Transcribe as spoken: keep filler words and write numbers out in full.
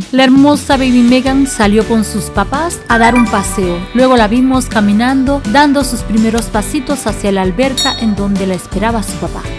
La hermosa Baby Megan salió con sus papás a dar un paseo. Luego la vimos caminando, dando sus primeros pasitos hacia la alberca en donde la esperaba su papá.